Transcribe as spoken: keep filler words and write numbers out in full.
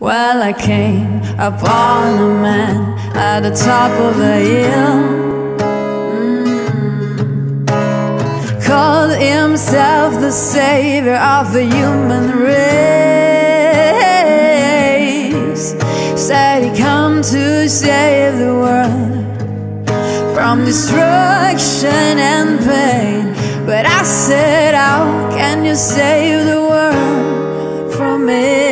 Well, I came upon a man at the top of a hill, mm. Called himself the savior of the human race. Said he come to save the world from destruction and pain. But I said, how can you save the world from it?